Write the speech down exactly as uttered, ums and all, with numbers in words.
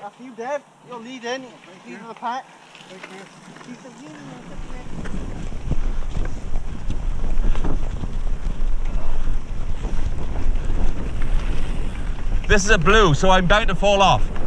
After you, Dev. You're leading. Thank Lead you. of the pack. Thank you. Keep the wheel. This is a blue, so I'm bound to fall off.